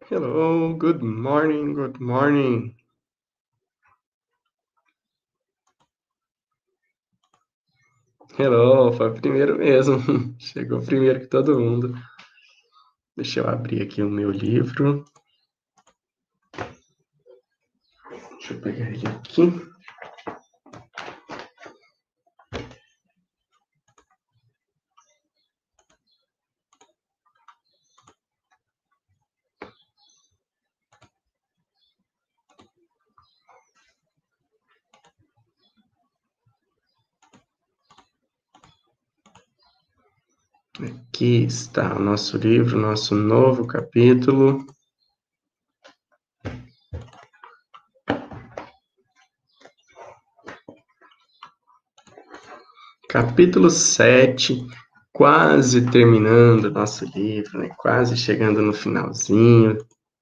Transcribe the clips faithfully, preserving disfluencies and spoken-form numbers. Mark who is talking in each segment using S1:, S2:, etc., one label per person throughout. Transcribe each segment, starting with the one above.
S1: Hello, good morning, good morning. Hello, foi o primeiro mesmo. Chegou primeiro que todo mundo. Deixa eu abrir aqui o meu livro. Deixa eu pegar ele aqui. Aqui está o nosso livro, nosso novo capítulo. Capítulo sete, quase terminando o nosso livro, né? Quase chegando no finalzinho.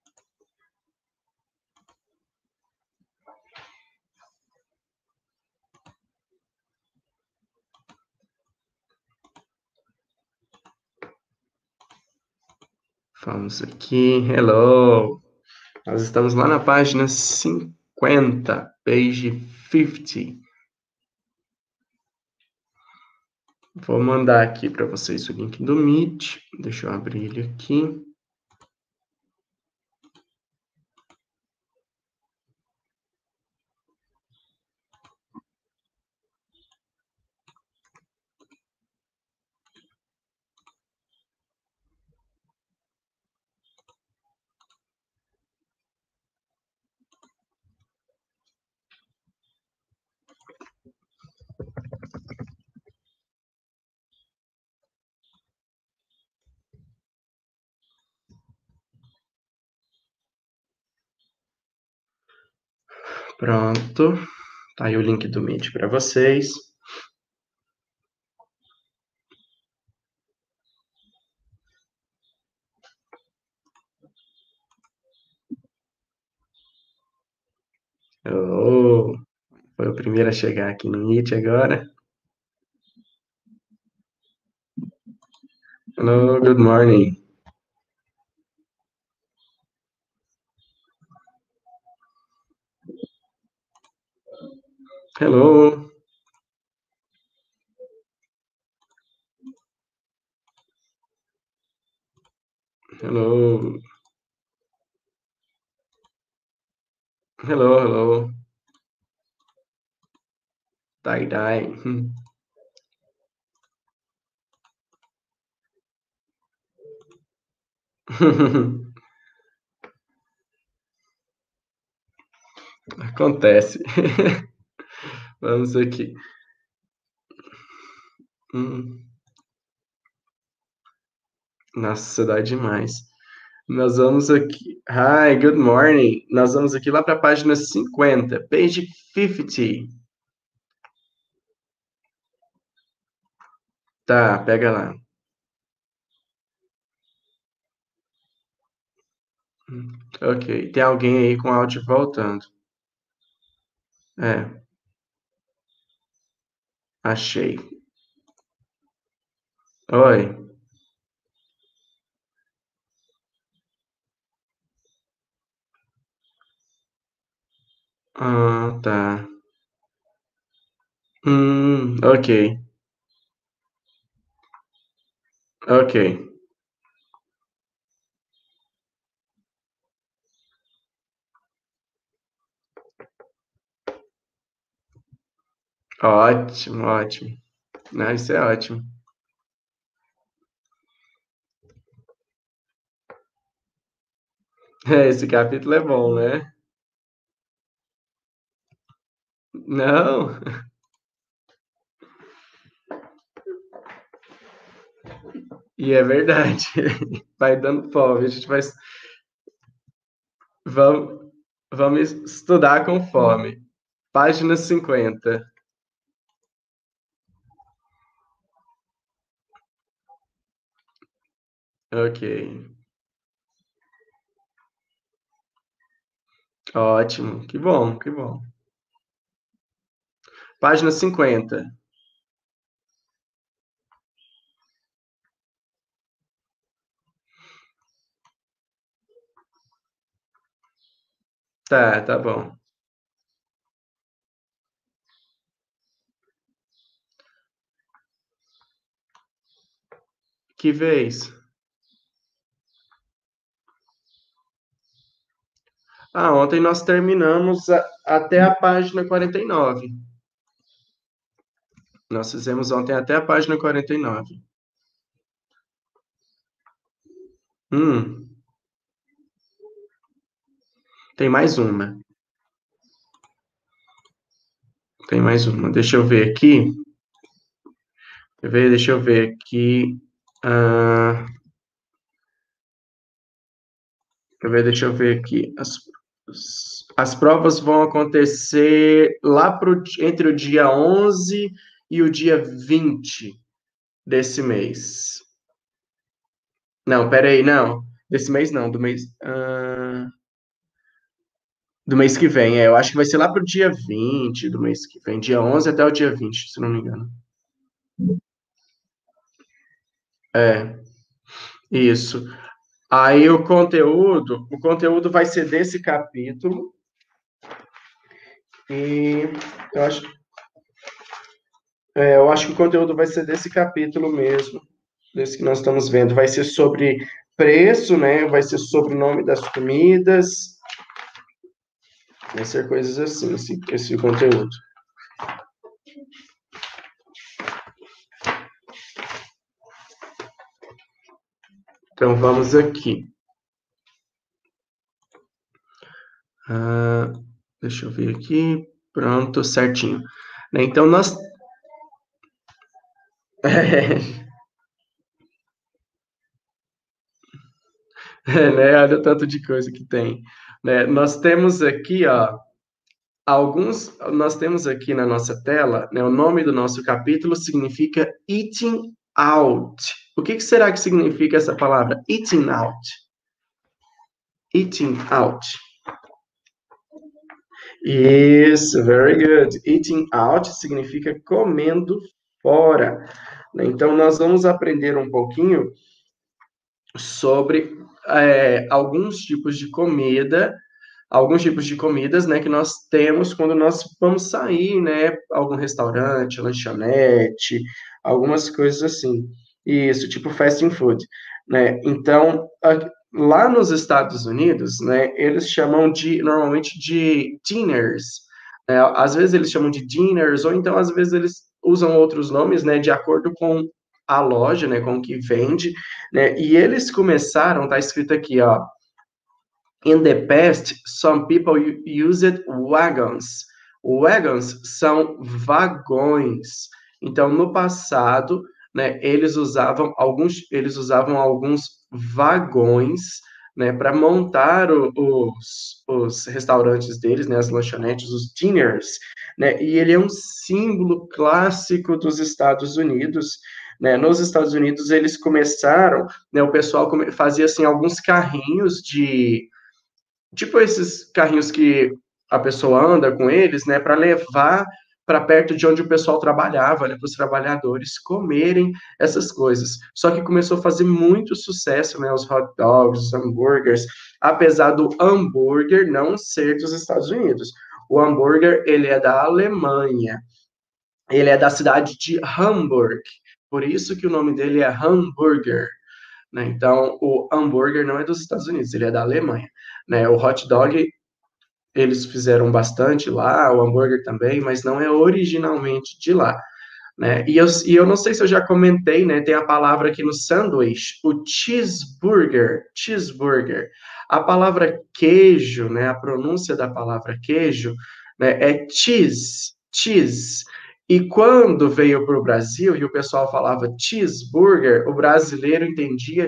S1: Vamos aqui, hello! Nós estamos lá na página cinquenta, page cinquenta. Vou mandar aqui para vocês o link do Meet. Deixa eu abrir ele aqui. Pronto. Tá aí o link do Meet para vocês. Oh, foi o primeiro a chegar aqui no Meet agora. Hello, good morning. Hello. Hello. Hello, hello. Dai, dai. Acontece. Vamos aqui. Hum. Nossa, dá demais. Nós vamos aqui. Hi, good morning. Nós vamos aqui lá para a página cinquenta, page cinquenta. Tá, pega lá. Ok, tem alguém aí com áudio voltando. É, achei. Oi. Ah, tá. Hum, ok. Ok. Ótimo, ótimo. Não, isso é ótimo. É, esse capítulo é bom, né? Não. E é verdade. Vai dando fome. A gente vai. Vamos, vamos estudar com fome. Página cinquenta. Ok. Ótimo. Que bom, que bom. Página cinquenta. Tá, tá bom. Que vez? Ah, ontem nós terminamos a- até a página quarenta e nove. Nós fizemos ontem até a página quarenta e nove. Hum, tem mais uma. Tem mais uma. Deixa eu ver aqui. Deixa eu ver, deixa eu ver aqui. Ah, deixa eu ver, deixa eu ver aqui. As, as, as provas vão acontecer lá pro, entre o dia onze e o dia vinte desse mês. Não, peraí, não. Desse mês não, do mês. ah, do mês que vem, é. Eu acho que vai ser lá pro dia vinte do mês que vem. Dia onze até o dia vinte, se não me engano. É, isso. Aí o conteúdo, o conteúdo vai ser desse capítulo. E eu acho, é, eu acho que o conteúdo vai ser desse capítulo mesmo, desse que nós estamos vendo. Vai ser sobre preço, né? Vai ser sobre o nome das comidas, vai ser coisas assim, esse, esse conteúdo. Então vamos aqui. Ah, deixa eu ver aqui. Pronto, certinho. Né, então nós. É, né? Olha o tanto de coisa que tem. Né? Nós temos aqui, ó, alguns. Nós temos aqui na nossa tela, né? O nome do nosso capítulo significa eating out. O que que será que significa essa palavra? Eating out. Eating out. Isso, very good. Eating out significa comendo fora. Né? Então, nós vamos aprender um pouquinho sobre é, alguns tipos de comida, alguns tipos de comidas, né, que nós temos quando nós vamos sair, né, algum restaurante, lanchonete, algumas coisas assim. Isso, tipo fast food, né? Então, a- lá nos Estados Unidos, né, eles chamam de normalmente de dinners. Né? Às vezes eles chamam de dinners ou então às vezes eles usam outros nomes, né, de acordo com a loja, né, com o que vende, né? E eles começaram, tá escrito aqui, ó, in the past, some people used wagons. Wagons são vagões. Então, no passado, né, eles usavam alguns, eles usavam alguns vagões, né, para montar o, os, os restaurantes deles, né, as lanchonetes, os dinners, né, e ele é um símbolo clássico dos Estados Unidos. Né, nos Estados Unidos eles começaram, né, o pessoal come, fazia assim alguns carrinhos de tipo esses carrinhos que a pessoa anda com eles, né, para levar para perto de onde o pessoal trabalhava, né, para os trabalhadores comerem essas coisas. Só que começou a fazer muito sucesso, né, os hot dogs, os hambúrgueres, apesar do hambúrguer não ser dos Estados Unidos. O hambúrguer, ele é da Alemanha. Ele é da cidade de Hamburg. Por isso que o nome dele é hambúrguer. Né? Então, o hambúrguer não é dos Estados Unidos, ele é da Alemanha. Né? O hot dog, eles fizeram bastante lá, o hambúrguer também, mas não é originalmente de lá. Né? E, eu, e eu não sei se eu já comentei, né? Tem a palavra aqui no sanduíche, o cheeseburger, cheeseburger. A palavra queijo, né? A pronúncia da palavra queijo, né? É cheese, cheese. E quando veio para o Brasil e o pessoal falava cheeseburger, o brasileiro entendia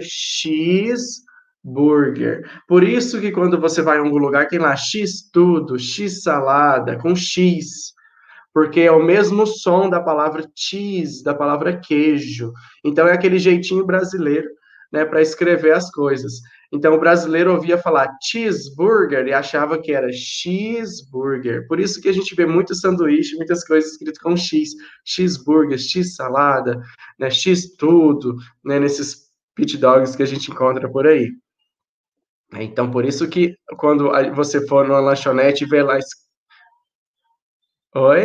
S1: cheeseburger. Por isso que quando você vai em algum lugar tem lá X tudo, X salada, com X, porque é o mesmo som da palavra cheese, da palavra queijo. Então é aquele jeitinho brasileiro, né, para escrever as coisas. Então o brasileiro ouvia falar cheeseburger e achava que era cheeseburger. Por isso que a gente vê muito sanduíche, muitas coisas escritas com X, cheeseburger, X salada, né, X tudo, né, nesses pit dogs que a gente encontra por aí. É, então, por isso que quando a- você for numa lanchonete e ver lá. es- Oi?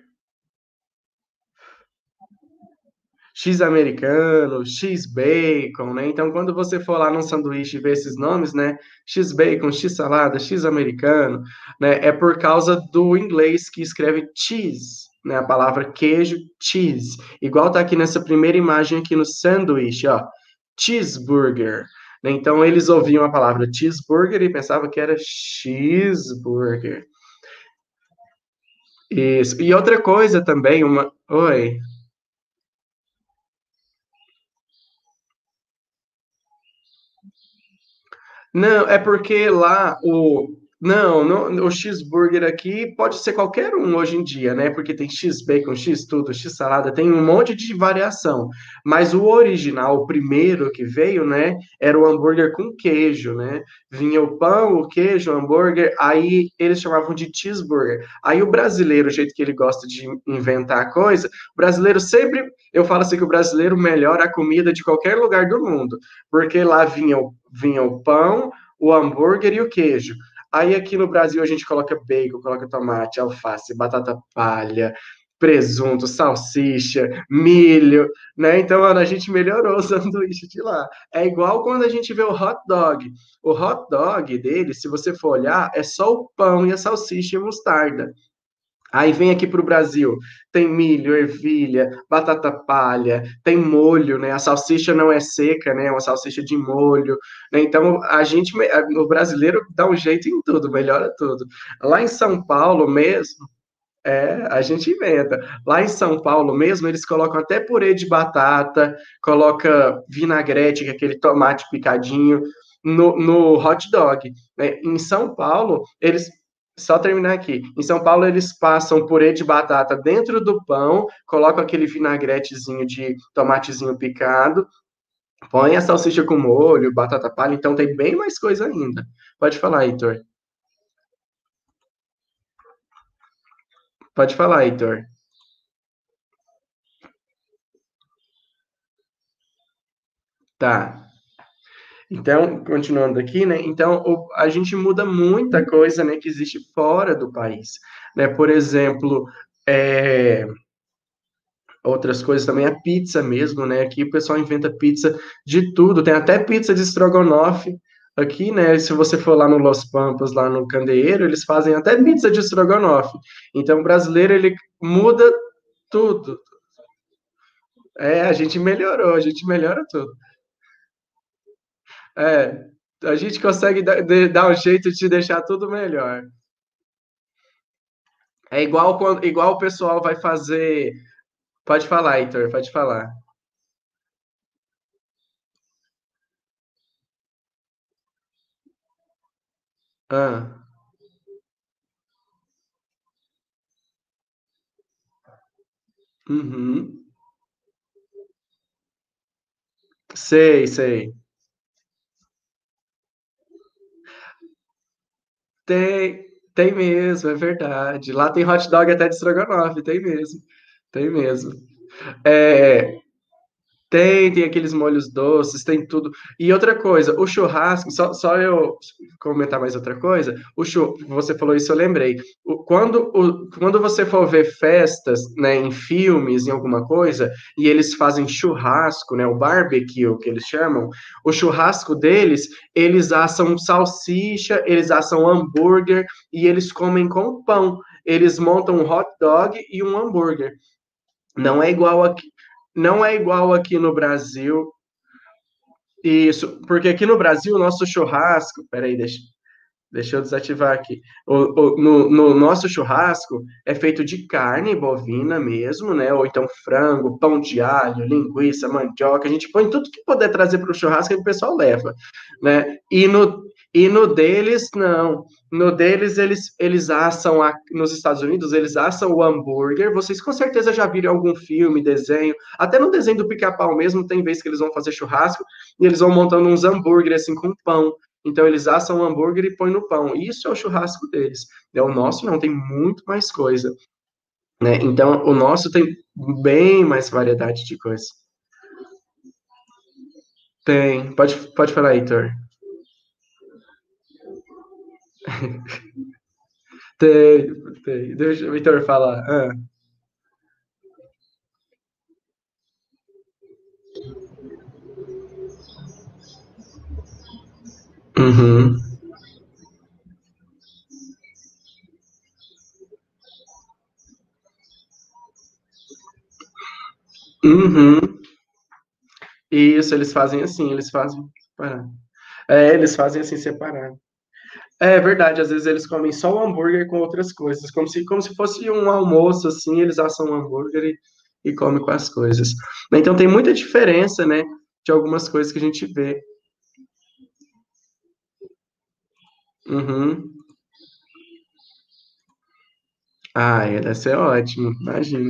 S1: X americano, X bacon, né? Então, quando você for lá num sanduíche e ver esses nomes, né? X bacon, X salada, X americano, né? É por causa do inglês que escreve cheese, né? A palavra queijo, cheese. Igual tá aqui nessa primeira imagem aqui no sanduíche, ó. Cheeseburger. Né? Então, eles ouviam a palavra cheeseburger e pensavam que era cheeseburger. Isso. E outra coisa também, uma. Oi. Não, é porque lá o. Não, não, o cheeseburger aqui pode ser qualquer um hoje em dia, né? Porque tem X bacon, X tudo, X salada, tem um monte de variação. Mas o original, o primeiro que veio, né? Era o hambúrguer com queijo, né? Vinha o pão, o queijo, o hambúrguer, aí eles chamavam de cheeseburger. Aí o brasileiro, o jeito que ele gosta de inventar coisa, o brasileiro sempre. Eu falo assim que o brasileiro melhora a comida de qualquer lugar do mundo, porque lá vinha o vinha o pão, o hambúrguer e o queijo. Aí aqui no Brasil a gente coloca bacon, coloca tomate, alface, batata palha, presunto, salsicha, milho, né? Então, mano, a gente melhorou o sanduíche de lá. É igual quando a gente vê o hot dog. O hot dog dele, se você for olhar, é só o pão e a salsicha e mostarda. Aí vem aqui para o Brasil, tem milho, ervilha, batata palha, tem molho, né? A salsicha não é seca, né? É uma salsicha de molho, né? Então a gente, o brasileiro dá um jeito em tudo, melhora tudo. Lá em São Paulo mesmo, é, a gente inventa. Lá em São Paulo mesmo, eles colocam até purê de batata, coloca vinagrete, que é aquele tomate picadinho, no, no hot dog, né? Em São Paulo, eles. Só terminar aqui. Em São Paulo, eles passam purê de batata dentro do pão, colocam aquele vinagretezinho de tomatezinho picado, põe a salsicha com molho, batata palha, então tem bem mais coisa ainda. Pode falar, Heitor. Pode falar, Heitor. Tá. Então, continuando aqui, né? Então, o- a gente muda muita coisa, né, que existe fora do país, né? Por exemplo, é, outras coisas também, a pizza mesmo, né? Aqui o pessoal inventa pizza de tudo, tem até pizza de estrogonofe. Aqui, né, se você for lá no Los Pampas, lá no Candeeiro, eles fazem até pizza de estrogonofe. Então, o brasileiro, ele muda tudo. É, a gente melhorou, a gente melhora tudo. É, a gente consegue dar, de- dar um jeito de deixar tudo melhor. É igual quando, igual o pessoal vai fazer. Pode falar, Heitor, pode falar. Ah, uhum. Sei, sei. Tem, tem mesmo, é verdade. Lá tem hot dog até de estrogonofe, tem mesmo. Tem mesmo. É, tem, tem aqueles molhos doces, tem tudo. E outra coisa, o churrasco, só, só eu comentar mais outra coisa, o chu, você falou isso, eu lembrei. O- quando, o, quando você for ver festas, né, em filmes, em alguma coisa, e eles fazem churrasco, né, o barbecue, que eles chamam, o churrasco deles, eles assam salsicha, eles assam hambúrguer, e eles comem com pão. Eles montam um hot dog e um hambúrguer. Não é igual aqui, não é igual aqui no Brasil. Isso, porque aqui no Brasil o nosso churrasco, peraí, deixa, deixa eu desativar aqui. O, o- no, no nosso churrasco é feito de carne bovina mesmo, né? Ou então frango, pão de alho, linguiça, mandioca. A gente põe tudo que puder trazer para o churrasco e o pessoal leva, né? E no, e no deles, não. No deles, eles, eles assam, a- nos Estados Unidos, eles assam o hambúrguer. Vocês com certeza já viram algum filme, desenho. Até no desenho do Pica-Pau mesmo, tem vezes que eles vão fazer churrasco e eles vão montando uns hambúrgueres assim com pão. Então eles assam o hambúrguer e põem no pão. Isso é o churrasco deles. É o nosso não, tem muito mais coisa, né? Então o nosso tem bem mais variedade de coisas. Tem. Pode, pode falar, Heitor. Tem, tem. Deixa o Vitor falar. Ah. Uhum. Uhum. Isso, eles fazem assim, eles fazem separado. É, eles fazem assim separado. É verdade, às vezes eles comem só o hambúrguer com outras coisas, como se, como se fosse um almoço, assim, eles assam um hambúrguer e, e comem com as coisas. Então tem muita diferença, né, de algumas coisas que a gente vê. Uhum. Ah, é, deve ser ótimo, imagina.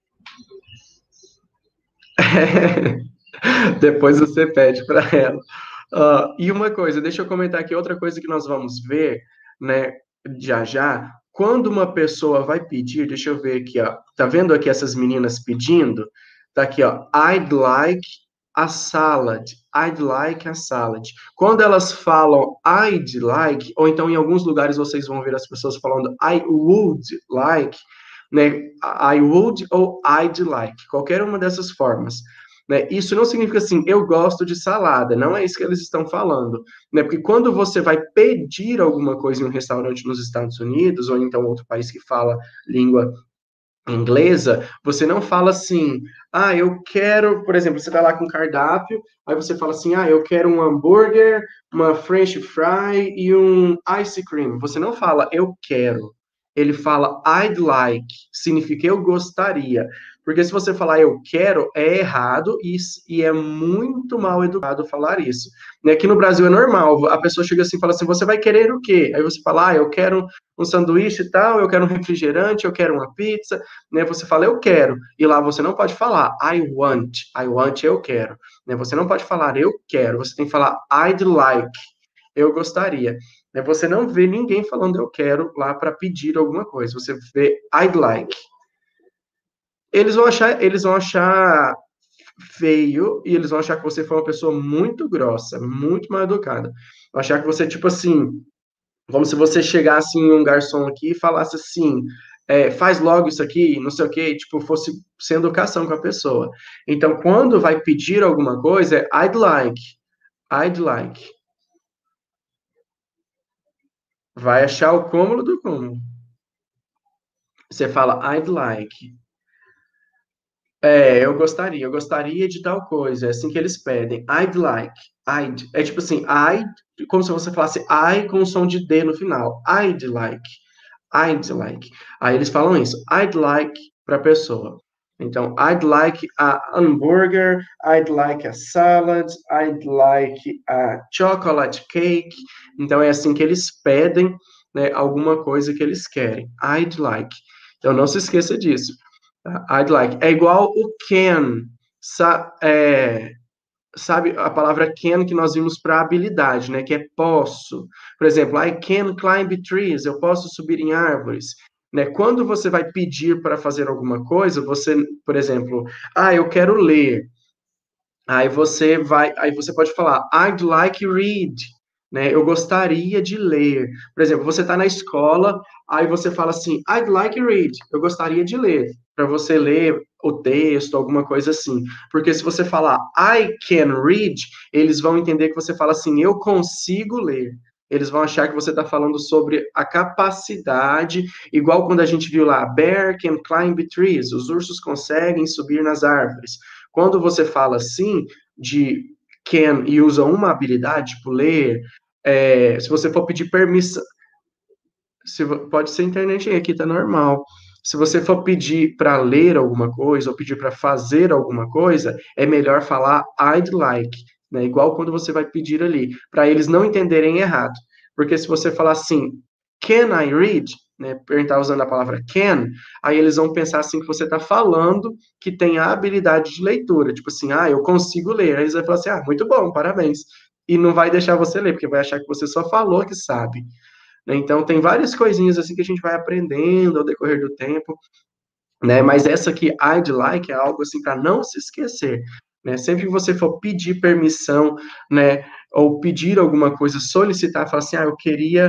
S1: Depois você pede para ela. Ah, e uma coisa, deixa eu comentar aqui outra coisa que nós vamos ver, né, já já. Quando uma pessoa vai pedir, deixa eu ver aqui, ó. Tá vendo aqui essas meninas pedindo? Tá aqui, ó. I'd like a salad. I'd like a salad. Quando elas falam I'd like, ou então em alguns lugares vocês vão ver as pessoas falando I would like, né? I would ou I'd like, qualquer uma dessas formas. Né? Isso não significa assim, eu gosto de salada, não é isso que eles estão falando. Né? Porque quando você vai pedir alguma coisa em um restaurante nos Estados Unidos, ou então outro país que fala língua inglesa, você não fala assim, ah, eu quero, por exemplo, você está lá com cardápio, aí você fala assim, ah, eu quero um hambúrguer, uma French fry e um ice cream. Você não fala eu quero. Ele fala I'd like, significa eu gostaria. Porque se você falar eu quero, é errado e, e é muito mal educado falar isso. Né? Aqui no Brasil é normal, a pessoa chega assim e fala assim, você vai querer o quê? Aí você fala, ah, eu quero um sanduíche e tal, eu quero um refrigerante, eu quero uma pizza, né? Você fala eu quero, e lá você não pode falar I want, I want eu quero, né? Você não pode falar eu quero, você tem que falar I'd like, eu gostaria. Né? Você não vê ninguém falando eu quero lá para pedir alguma coisa, você vê I'd like. Eles vão achar, eles vão achar feio e eles vão achar que você foi uma pessoa muito grossa, muito mal educada. Vão achar que você, tipo assim, como se você chegasse em um garçom aqui e falasse assim, é, faz logo isso aqui, não sei o quê, tipo, fosse sem educação com a pessoa. Então, quando vai pedir alguma coisa, é I'd like, I'd like. Vai achar o cúmulo do cúmulo. Você fala I'd like. É, eu gostaria, eu gostaria de tal coisa, é assim que eles pedem. I'd like, I'd. É tipo assim, I'd, como se você falasse I com som de D no final. I'd like. I'd like. Aí eles falam isso. I'd like para a pessoa. Então, I'd like a hambúrguer, I'd like a salad, I'd like a chocolate cake. Então, é assim que eles pedem, né, alguma coisa que eles querem. I'd like. Então, não se esqueça disso. Tá? I'd like. É igual o can. Sa é, sabe a palavra can que nós vimos para habilidade, né? Que é posso. Por exemplo, I can climb trees, eu posso subir em árvores. Né? Quando você vai pedir para fazer alguma coisa, você, por exemplo, ah, eu quero ler. Aí você vai, aí você pode falar, I'd like read, né? Eu gostaria de ler. Por exemplo, você está na escola, aí você fala assim, I'd like read, eu gostaria de ler, para você ler o texto, alguma coisa assim. Porque se você falar I can read, eles vão entender que você fala assim, eu consigo ler. Eles vão achar que você está falando sobre a capacidade, igual quando a gente viu lá, bear can climb trees, os ursos conseguem subir nas árvores. Quando você fala assim, de can e usa uma habilidade, tipo ler, é, se você for pedir permissão, se, pode ser internet aí, aqui tá normal. Se você for pedir para ler alguma coisa ou pedir para fazer alguma coisa, é melhor falar I'd like, né? Igual quando você vai pedir ali, para eles não entenderem errado. Porque se você falar assim, can I read? Né, perguntar usando a palavra can, aí eles vão pensar assim que você está falando que tem a habilidade de leitura, tipo assim, ah, eu consigo ler. Aí eles vão falar assim, ah, muito bom, parabéns. E não vai deixar você ler, porque vai achar que você só falou que sabe. Né? Então, tem várias coisinhas assim que a gente vai aprendendo ao decorrer do tempo, né? Mas essa aqui, I'd like, é algo assim para não se esquecer. Né? Sempre que você for pedir permissão, né, ou pedir alguma coisa, solicitar, falar assim, ah, eu queria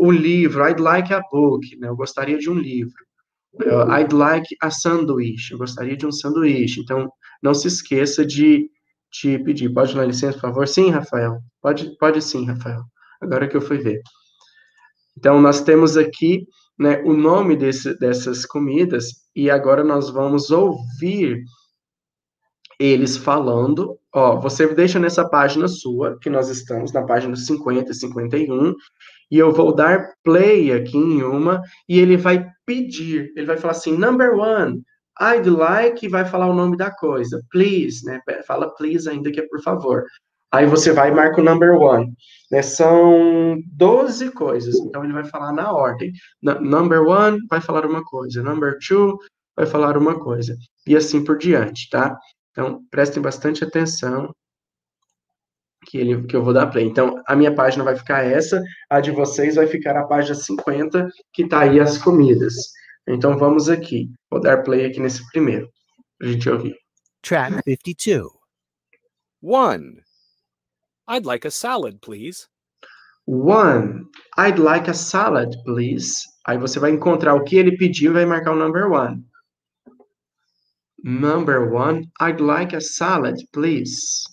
S1: o livro, I'd like a book, né? Eu gostaria de um livro. I'd like a sandwich, eu gostaria de um sanduíche. Então, não se esqueça de, de pedir. Pode dar licença, por favor? Sim, Rafael. Pode, pode sim, Rafael. Agora que eu fui ver. Então, nós temos aqui, né, o nome desse, dessas comidas e agora nós vamos ouvir eles falando. Ó, você deixa nessa página sua, que nós estamos, na página cinquenta e cinquenta e um, e eu vou dar play aqui em uma, e ele vai pedir, ele vai falar assim, number one, I'd like, e vai falar o nome da coisa, please, né, fala please ainda que é por favor. Aí você vai e marca o number one, né, são doze coisas, então ele vai falar na ordem. N- number one vai falar uma coisa, number two vai falar uma coisa, e assim por diante, tá? Então, prestem bastante atenção, que, ele, que eu vou dar play. Então, a minha página vai ficar essa, a de vocês vai ficar a página cinquenta, que tá aí as comidas. Então, vamos aqui. Vou dar play aqui nesse primeiro, pra gente ouvir.
S2: Track fifty-two.
S3: One. I'd like a salad, please.
S1: One. I'd like a salad, please. Aí você vai encontrar o que ele pediu e vai marcar o number one. Number one. I'd like a salad, please.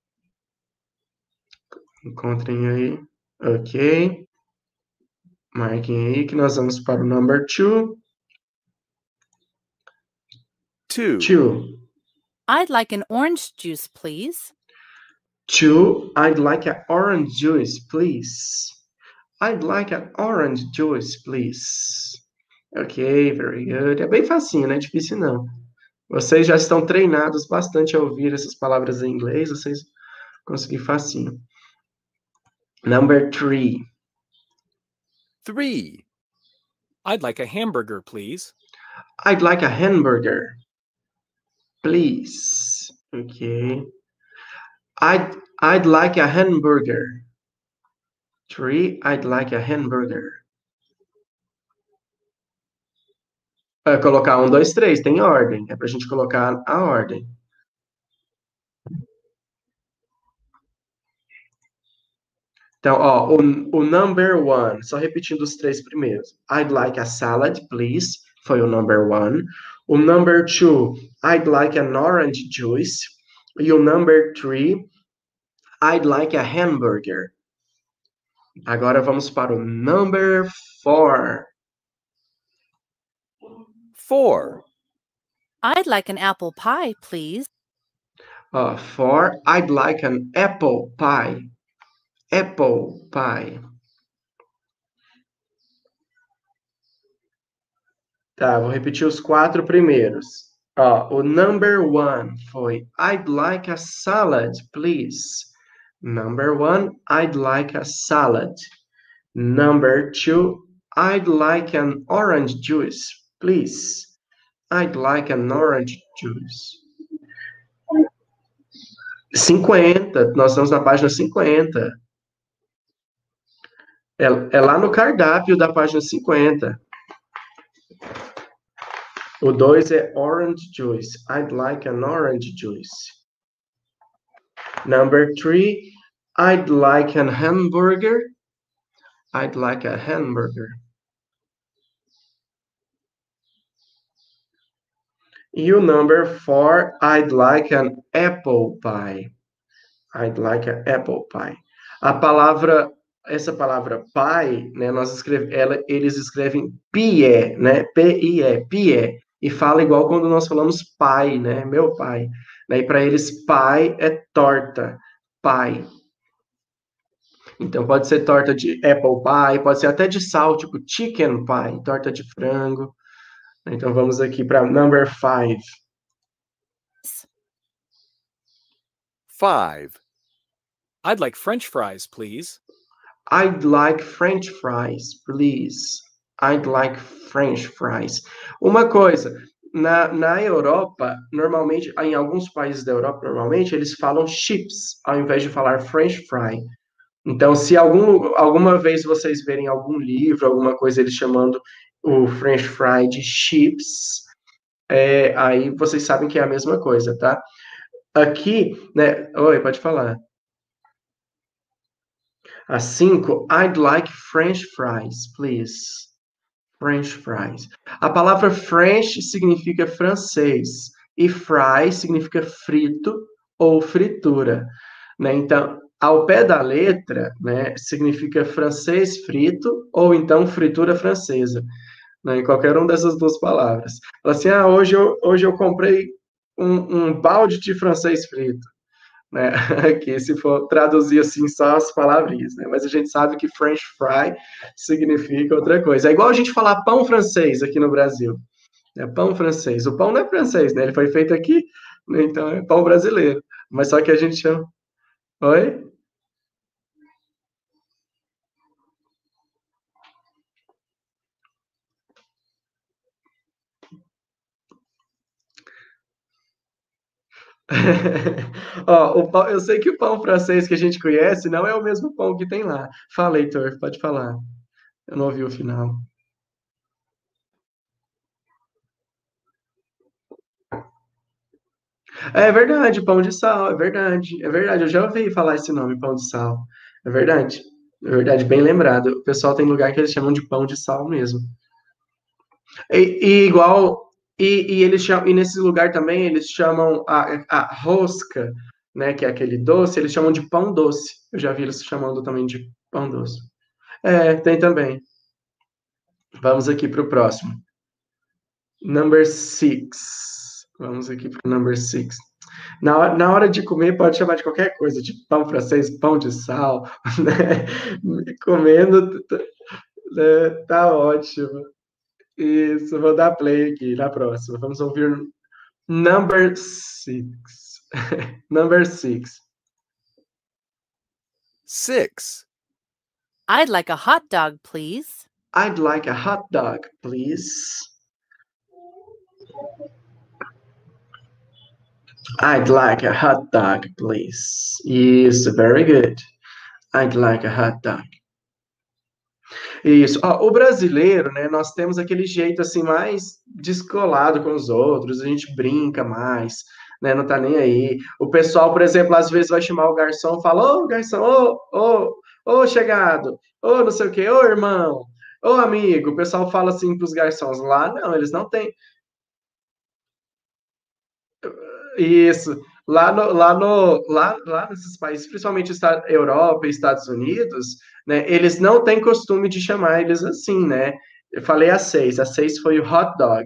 S1: Encontrem aí. Ok. Marquem aí que nós vamos para o number two.
S3: Two.
S1: Two.
S4: I'd like an orange juice, please.
S1: Two, I'd like an orange juice, please. I'd like an orange juice, please. Ok, very good. É bem facinho, não é difícil não. Vocês já estão treinados bastante a ouvir essas palavras em inglês, vocês conseguiram facinho. Number three.
S3: Three. I'd like a hamburger, please.
S1: I'd like a hamburger, please. Okay. I'd, I'd like a hamburger. Three, I'd like a hamburger. É colocar um, dois, três, tem ordem. É pra gente colocar a ordem. Então, ó, o, o number one, só repetindo os três primeiros. I'd like a salad, please. Foi o number one. O number two, I'd like an orange juice. E o number three, I'd like a hamburger. Agora vamos para o number four.
S3: Four.
S4: I'd like an apple pie, please.
S1: Uh, four, I'd like an apple pie. Apple pie. Tá, vou repetir os quatro primeiros. Ó, o number one foi I'd like a salad, please. Number one, I'd like a salad. Number two, I'd like an orange juice, please. I'd like an orange juice. cinquenta, nós estamos na página cinquenta. É, é lá no cardápio da página cinquenta. O dois é orange juice. I'd like an orange juice. Number three, I'd like an hamburger. I'd like a hamburger. E o number four, I'd like an apple pie. I'd like an apple pie. A palavra, essa palavra pie, né, nós escreve, ela, eles escrevem pie, né, P I E, pie, e fala igual quando nós falamos pai, né, meu pai. Né, e para eles, pai é torta, pai. Então, pode ser torta de apple pie, pode ser até de sal, tipo chicken pie, torta de frango. Então, vamos aqui para number five.
S3: Five. I'd like French fries, please.
S1: I'd like French fries, please. I'd like French fries. Uma coisa, na, na Europa, normalmente, em alguns países da Europa, normalmente, eles falam chips, ao invés de falar French fry. Então, se algum, alguma vez vocês verem algum livro, alguma coisa, eles chamando o French fry de chips, é, aí vocês sabem que é a mesma coisa, tá? Aqui, né? Oi, pode falar. A cinco, I'd like French fries, please. French fries. A palavra French significa francês e fry significa frito ou fritura, né? Então, ao pé da letra, né, significa francês frito ou então fritura francesa, né? Em qualquer uma dessas duas palavras. Fala assim, ah, hoje eu, hoje eu comprei um, um balde de francês frito, né? Que se for traduzir assim só as palavrinhas, né? Mas a gente sabe que French fry significa outra coisa. É igual a gente falar pão francês aqui no Brasil, né? Pão francês. O pão não é francês, né? Ele foi feito aqui, né? Então é pão brasileiro. Mas só que a gente chama. Oi? Ó, o pão, eu sei que o pão francês que a gente conhece não é o mesmo pão que tem lá. Fala, Heitor, pode falar. Eu não ouvi o final. É verdade, pão de sal, é verdade, é verdade. Eu já ouvi falar esse nome, pão de sal. É verdade, é verdade, bem lembrado. O pessoal tem lugar que eles chamam de pão de sal mesmo. E, e igual, e, e eles chamam, e nesse lugar também eles chamam a, a rosca, né, que é aquele doce, eles chamam de pão doce. Eu já vi eles chamando também de pão doce. É, tem também. Vamos aqui para o próximo. Number six. Vamos aqui para o number six. Na hora, na hora de comer, pode chamar de qualquer coisa, de pão francês, pão de sal, né? Comendo, tá, né? Tá ótimo. Isso, vou dar play aqui na próxima. Vamos ouvir number six. Number six.
S3: Six.
S4: I'd like a hot dog, please.
S1: I'd like a hot dog, please. I'd like a hot dog, please. Isso, very good. I'd like a hot dog. Isso. Ó, o brasileiro, né? Nós temos aquele jeito assim mais descolado com os outros, a gente brinca mais, né? Não tá nem aí. O pessoal, por exemplo, às vezes vai chamar o garçom, fala: Ô, garçom, ô, ô, ô, chegado, ô, não sei o quê, ô, irmão, ô, amigo. O pessoal fala assim pros garçons. Lá, não, eles não têm. Isso. Lá, no, lá, no, lá, lá nesses países, principalmente Esta- Europa e Estados Unidos, né, eles não têm costume de chamar eles assim, né? Eu falei a seis, a seis foi o hot dog.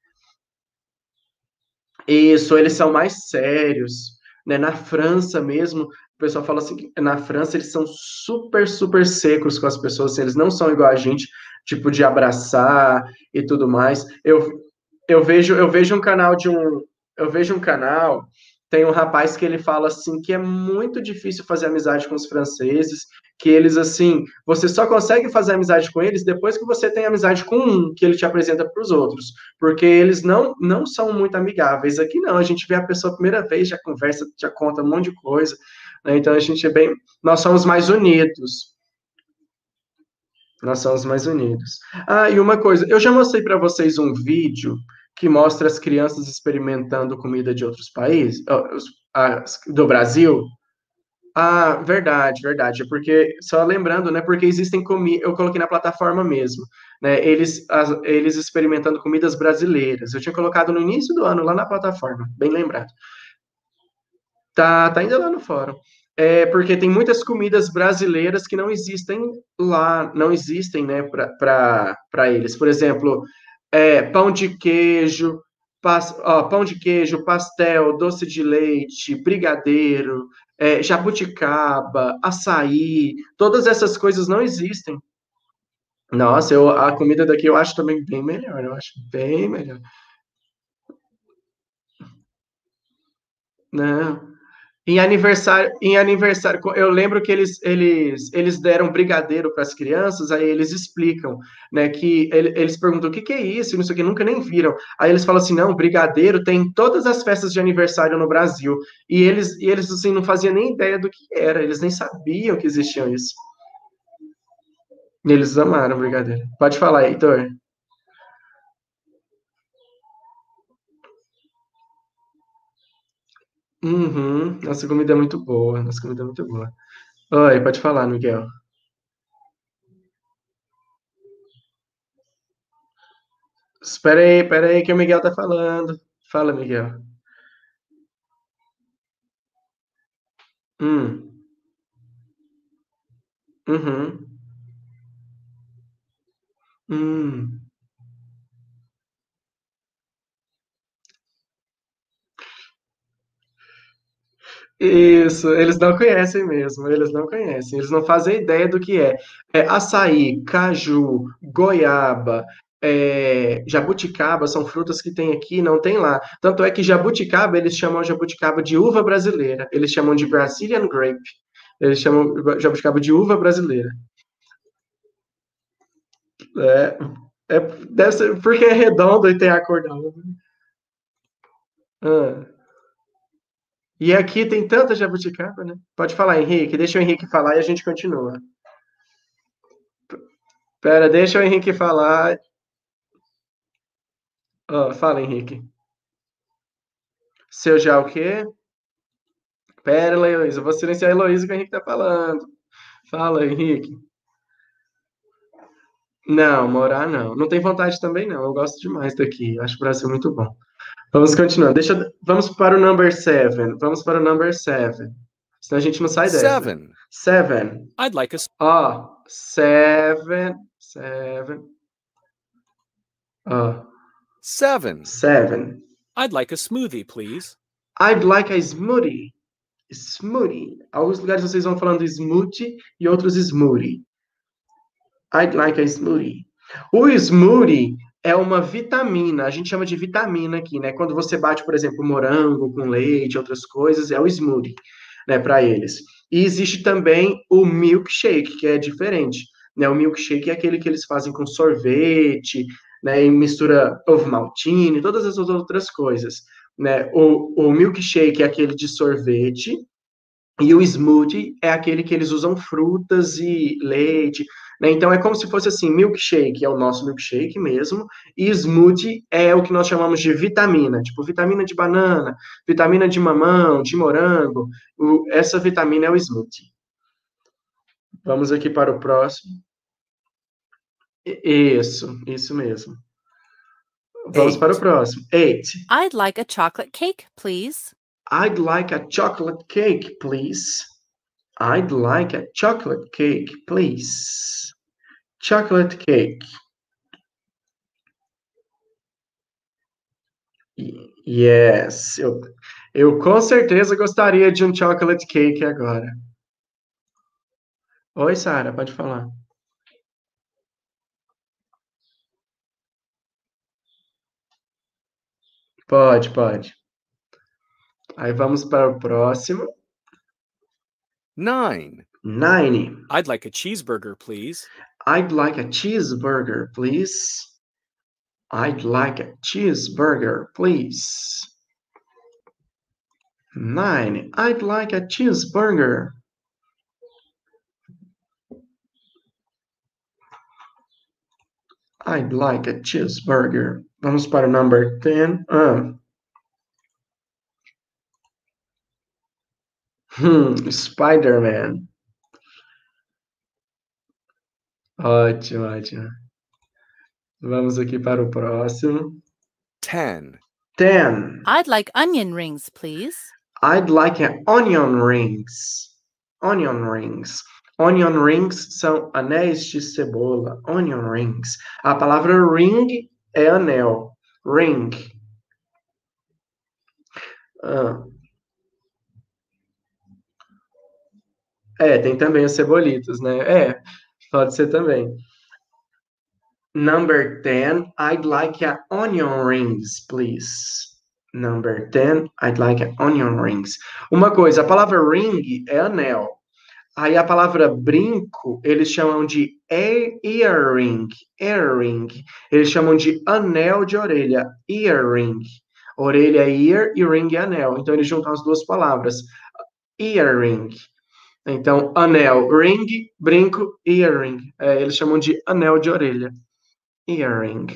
S1: Isso, eles são mais sérios, né? Na França mesmo, o pessoal fala assim, que na França eles são super, super secos com as pessoas, assim, eles não são igual a gente, tipo de abraçar e tudo mais. Eu, eu vejo, eu vejo um canal de um, eu vejo um canal, tem um rapaz que ele fala assim que é muito difícil fazer amizade com os franceses, que eles assim, você só consegue fazer amizade com eles depois que você tem amizade com um, que ele te apresenta para os outros, porque eles não não são muito amigáveis. Aqui não, a gente vê a pessoa a primeira vez, já conversa, já conta um monte de coisa, né? Então a gente é bem, nós somos mais unidos. Nós somos mais unidos. Ah, e uma coisa, eu já mostrei para vocês um vídeo que mostra as crianças experimentando comida de outros países, ó, os- as- do Brasil. Ah, verdade, verdade. É porque, só lembrando, né? Porque existem comidas, eu coloquei na plataforma mesmo, né? Eles, as- eles experimentando comidas brasileiras. Eu tinha colocado no início do ano lá na plataforma, bem lembrado. Tá, tá ainda lá no fórum. É porque tem muitas comidas brasileiras que não existem lá, não existem, né, para eles. Por exemplo, é, pão de queijo, pas, ó, pão de queijo, pastel, doce de leite, brigadeiro, é, jabuticaba, açaí, todas essas coisas não existem. Nossa, eu, a comida daqui eu acho também bem melhor, eu acho bem melhor. Não. Em aniversário, em aniversário, eu lembro que eles, eles, eles deram brigadeiro para as crianças, aí eles explicam, né, que ele- eles perguntam o que que é isso, e não sei o que, nunca nem viram. Aí eles falam assim, não, brigadeiro tem em todas as festas de aniversário no Brasil. E eles, e eles assim, não faziam nem ideia do que era, eles nem sabiam que existiam isso. E eles amaram brigadeiro. Pode falar, Heitor. Uhum, nossa comida é muito boa, nossa comida é muito boa. Oi, pode falar, Miguel. Espera aí, espera aí que o Miguel tá falando. Fala, Miguel. Hum. Uhum. Hum. Isso, eles não conhecem mesmo, eles não conhecem, eles não fazem ideia do que é. É açaí, caju, goiaba, é, jabuticaba são frutas que tem aqui, não tem lá. Tanto é que jabuticaba, eles chamam jabuticaba de uva brasileira, eles chamam de Brazilian grape, eles chamam jabuticaba de uva brasileira. É, é, deve ser porque é redondo e tem a cor da uva. Ah. E aqui tem tanta jabuticaba, né? Pode falar, Henrique, deixa o Henrique falar e a gente continua. Pera, deixa o Henrique falar. Ó, fala, Henrique. Seu já o quê? Pera, Heloísa, eu vou silenciar a Heloísa que o Henrique tá falando. Fala, Henrique. Não, morar não. Não tem vontade também, não. Eu gosto demais daqui. Eu acho o Brasil muito bom. Vamos continuar. Deixa, eu- vamos para o number seven. Vamos para o number seven. Senão a gente não sai dessa.
S2: Seven.
S1: Seven.
S3: I'd like a s-
S1: Ó, seven. Seven. Ó,
S2: Seven.
S1: seven.
S3: I'd like a smoothie, please.
S1: I'd like a smoothie. Smoothie. Alguns lugares vocês vão falando smoothie e outros smoothie. I'd like a smoothie. O smoothie é uma vitamina, a gente chama de vitamina aqui, né? Quando você bate, por exemplo, morango com leite, outras coisas, é o smoothie, né, para eles. E existe também o milkshake, que é diferente, né? O milkshake é aquele que eles fazem com sorvete, né, e mistura ovo maltine, todas essas outras coisas, né? O, o milkshake é aquele de sorvete, e o smoothie é aquele que eles usam frutas e leite, né? Então é como se fosse assim, milkshake é o nosso milkshake mesmo, e smoothie é o que nós chamamos de vitamina, tipo vitamina de banana, vitamina de mamão, de morango. O- essa vitamina é o smoothie. Vamos aqui para o próximo. I- Isso, isso mesmo. Vamos para o
S2: Eight.
S1: próximo. Eight.
S4: I'd like a chocolate cake, please.
S1: I'd like a chocolate cake, please. I'd like a chocolate cake, please. Chocolate cake. Y- Yes, eu, eu com certeza gostaria de um chocolate cake agora. Oi, Sara, pode falar. Pode, pode. Aí vamos para o próximo.
S2: Nine.
S1: Nine.
S3: I'd like a cheeseburger, please.
S1: I'd like a cheeseburger, please. I'd like a cheeseburger, please. Nine. I'd like a cheeseburger. I'd like a cheeseburger. Vamos para o number ten. Ah. Hmm, Spider-Man. Ótimo, ótimo. Vamos aqui para o próximo.
S2: Ten.
S1: Ten.
S4: I'd like onion rings, please.
S1: I'd like an onion rings. Onion rings. Onion rings são anéis de cebola. Onion rings. A palavra ring é anel. Ring. Ah, é, tem também os cebolitos, né? É, pode ser também. Number ten, I'd like a onion rings, please. Number ten, I'd like a onion rings. Uma coisa, a palavra ring é anel. Aí a palavra brinco, eles chamam de ear- earring, earring. Eles chamam de anel de orelha, earring. Orelha é ear e ring é anel. Então eles juntam as duas palavras, earring. Então, anel, ring, brinco, earring. É, eles chamam de anel de orelha, earring.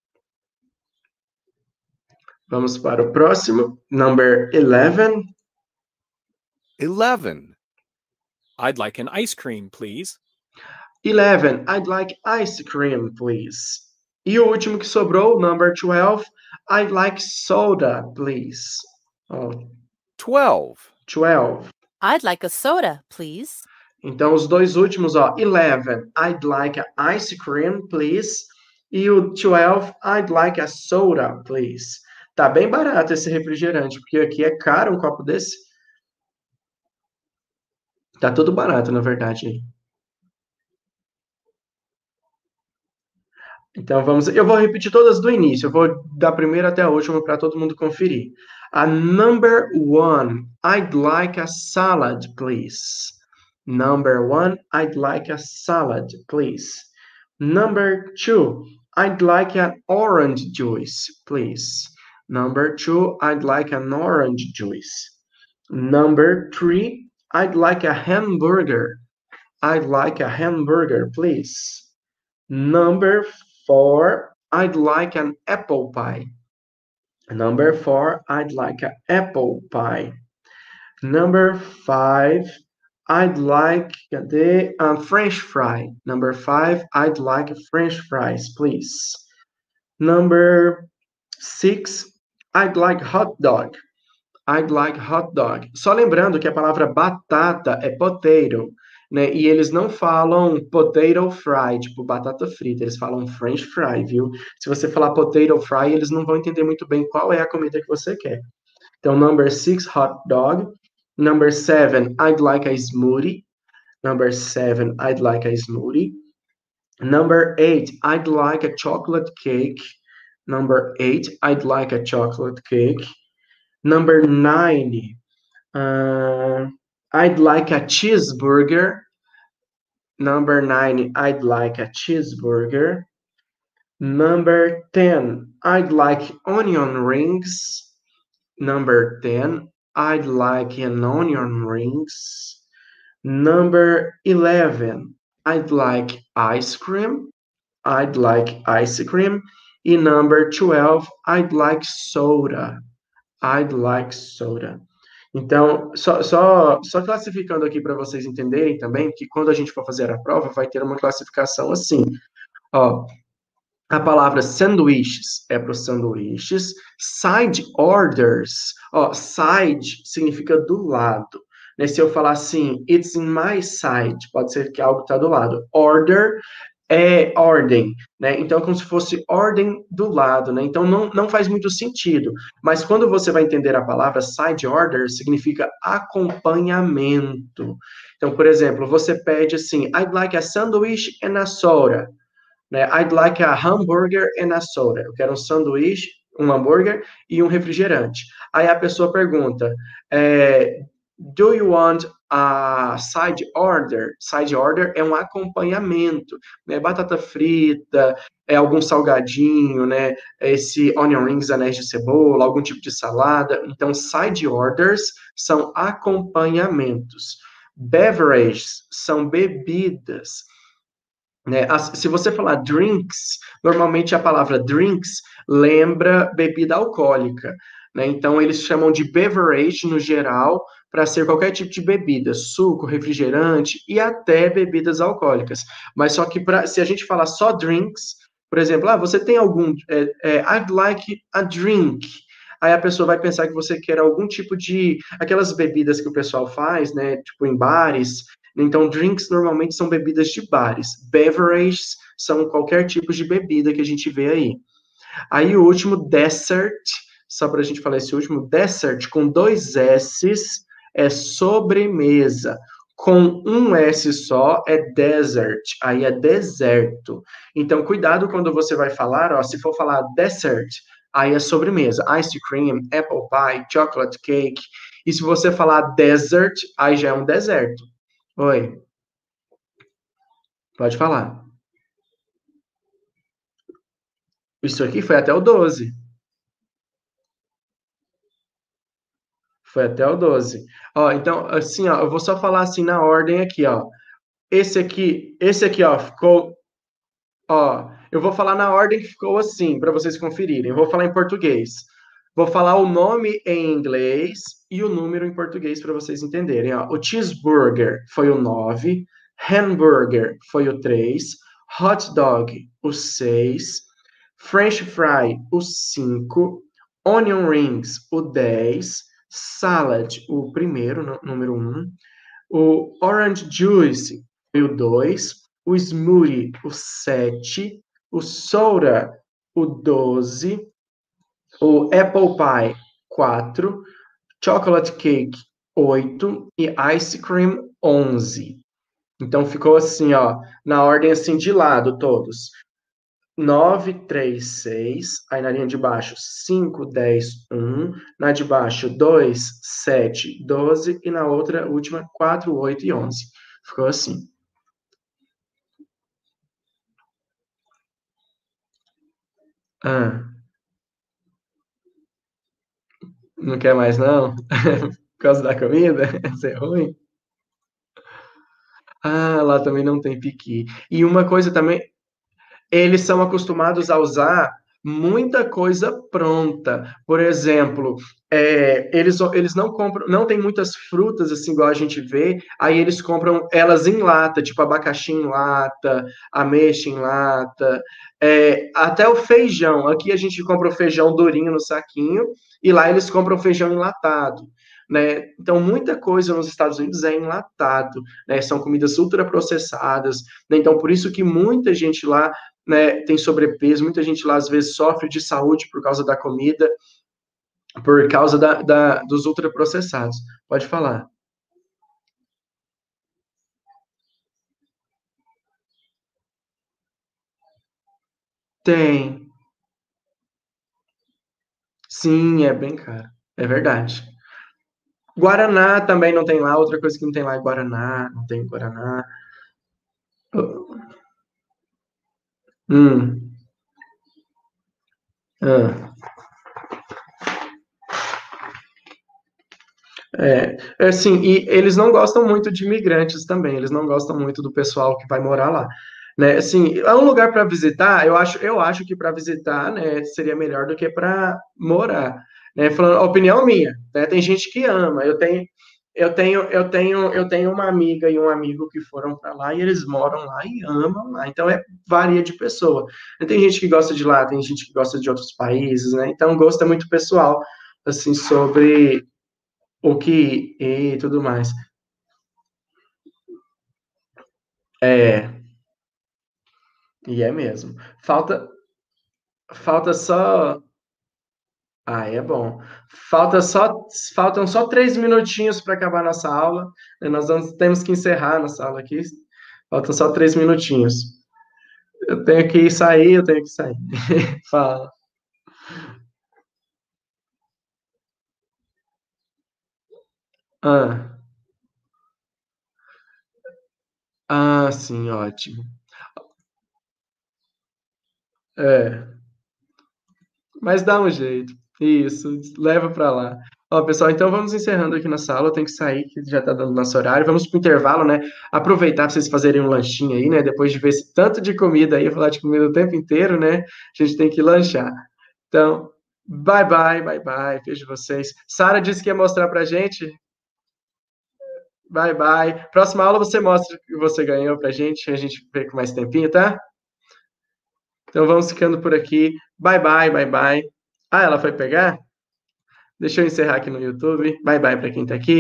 S1: Vamos para o próximo, number eleven.
S2: Eleven.
S3: I'd like an ice cream, please.
S1: eleven, I'd like ice cream, please. E o último que sobrou, number twelve, I'd like soda, please. Oh,
S2: twelve,
S1: twelve.
S4: I'd like a soda, please.
S1: Então, os dois últimos, ó, eleven, I'd like ice cream, please. E o twelve, I'd like a soda, please. Tá bem barato esse refrigerante, porque aqui é caro um copo desse. Tá tudo barato, na verdade, aí. Então, vamos... Eu vou repetir todas do início. Eu vou da primeira até a última para todo mundo conferir. A number one, I'd like a salad, please. Number one, I'd like a salad, please. Number two, I'd like an orange juice, please. Number two, I'd like an orange juice. Number three, I'd like a hamburger. I'd like a hamburger, please. Number four, I'd like an apple pie. Number four, I'd like an apple pie. Number five, I'd like the uh, French fry. Number five, I'd like French fries, please. Number six, I'd like hot dog. I'd like hot dog. Só lembrando que a palavra batata é potato, né? E eles não falam potato fry, tipo batata frita, eles falam French fry, viu? Se você falar potato fry, eles não vão entender muito bem qual é a comida que você quer. Então, number six, hot dog. Number seven, I'd like a smoothie. Number seven, I'd like a smoothie. Number eight, I'd like a chocolate cake. Number eight, I'd like a chocolate cake. Number nine, uh, I'd like a cheeseburger. Number nine, I'd like a cheeseburger. Number ten, I'd like onion rings. Number ten, I'd like an onion rings. Number eleven, I'd like ice cream. I'd like ice cream. E number twelve, I'd like soda. I'd like soda. Então, só, só, só classificando aqui para vocês entenderem também, que quando a gente for fazer a prova, vai ter uma classificação assim. Ó, a palavra sanduíches é para os sanduíches. Side orders. Ó, side significa do lado. Né? Se eu falar assim, it's in my side, pode ser que algo está do lado. Order é ordem, né? Então, como se fosse ordem do lado, né? Então, não, não faz muito sentido. Mas quando você vai entender a palavra side order, significa acompanhamento. Então, por exemplo, você pede assim, I'd like a sandwich and a soda. Né? I'd like a hamburger and a soda. Eu quero um sanduíche, um hambúrguer e um refrigerante. Aí a pessoa pergunta, é, do you want a side order? Side order é um acompanhamento, né? Batata frita, é algum salgadinho, né? Esse onion rings, anéis de cebola, algum tipo de salada. Então, side orders são acompanhamentos. Beverages são bebidas. Né? Se você falar drinks, normalmente a palavra drinks lembra bebida alcoólica, né? Então, eles chamam de beverage no geral para ser qualquer tipo de bebida, suco, refrigerante e até bebidas alcoólicas. Mas só que pra, se a gente falar só drinks, por exemplo, ah, você tem algum... É, é, I'd like a drink. Aí a pessoa vai pensar que você quer algum tipo de... Aquelas bebidas que o pessoal faz, né? Tipo em bares... Então, drinks normalmente são bebidas de bares. Beverages são qualquer tipo de bebida que a gente vê aí. Aí o último, dessert, só para a gente falar esse último, dessert com dois S's é sobremesa. Com um S só é desert, aí é deserto. Então, cuidado quando você vai falar, ó, se for falar dessert, aí é sobremesa. Ice cream, apple pie, chocolate cake. E se você falar desert, aí já é um deserto. Oi. Pode falar. Isso aqui foi até o doze. Foi até o doze. Ó, então, assim, ó, eu vou só falar assim na ordem aqui, ó. Esse aqui, esse aqui, ó, ficou... Ó, eu vou falar na ordem que ficou assim, para vocês conferirem. Eu vou falar em português. Vou falar o nome em inglês e o número em português para vocês entenderem. Ó. O cheeseburger foi o nove, hamburger foi o três, hot dog o seis, French fry, o cinco. Onion rings, o dez. Salad, o primeiro, número um. O orange juice, o dois. O smoothie, o sete. O soda, o doze. O apple pie, quatro. Chocolate cake, oito. E ice cream, onze. Então, ficou assim, ó, na ordem assim de lado, todos. nove, três, seis. Aí na linha de baixo, cinco, dez, um. Na de baixo, dois, sete, doze. E na outra, última, quatro, oito e onze. Ficou assim. Ah. Não quer mais, não? Por causa da comida? Isso é ruim? Ah, lá também não tem piqui. E uma coisa também, eles são acostumados a usar muita coisa pronta. Por exemplo, é, eles, eles não compram, não tem muitas frutas assim igual a gente vê, aí eles compram elas em lata, tipo abacaxi em lata, ameixa em lata, é, até o feijão. Aqui a gente compra o feijão durinho no saquinho, e lá eles compram feijão enlatado. Né? Então, muita coisa nos Estados Unidos é enlatado, né? São comidas ultraprocessadas, né? Então, por isso que muita gente lá, né, tem sobrepeso, muita gente lá às vezes sofre de saúde por causa da comida, por causa da, da, dos ultraprocessados. Pode falar. Tem. Sim, é bem caro. É verdade. Guaraná também não tem lá. Outra coisa que não tem lá é Guaraná. Não tem Guaraná. Hum. Ah. É, é assim, e eles não gostam muito de imigrantes também, eles não gostam muito do pessoal que vai morar lá, né? Assim, é um lugar para visitar, eu acho, eu acho que para visitar, né, seria melhor do que para morar, né? Falando, opinião minha, né? Tem gente que ama, eu tenho, eu tenho, eu tenho, eu tenho uma amiga e um amigo que foram para lá e eles moram lá e amam lá, então é varia de pessoa. Tem gente que gosta de lá, tem gente que gosta de outros países, né? Então gosto é muito pessoal, assim, sobre o que e tudo mais. É, e é mesmo. Falta, falta só. Ah, é bom. Falta só, faltam só três minutinhos para acabar nossa aula. Né? Nós vamos, temos que encerrar nossa aula aqui. Faltam só três minutinhos. Eu tenho que sair, eu tenho que sair. Fala. Ah, ah, sim, ótimo. É. Mas dá um jeito. Isso, leva para lá. Ó, pessoal, então vamos encerrando aqui na sala. Eu tenho que sair, que já está dando nosso horário. Vamos para o intervalo, né? Aproveitar para vocês fazerem um lanchinho aí, né? Depois de ver esse tanto de comida aí, falar de comida o tempo inteiro, né? A gente tem que lanchar. Então, bye bye, bye bye. Vejo vocês. Sara disse que ia mostrar pra gente. Bye bye. Próxima aula você mostra o que você ganhou pra gente, a gente vê com mais tempinho, tá? Então vamos ficando por aqui. Bye bye, bye bye. Ah, ela foi pegar? Deixa eu encerrar aqui no YouTube. Bye bye para quem está aqui.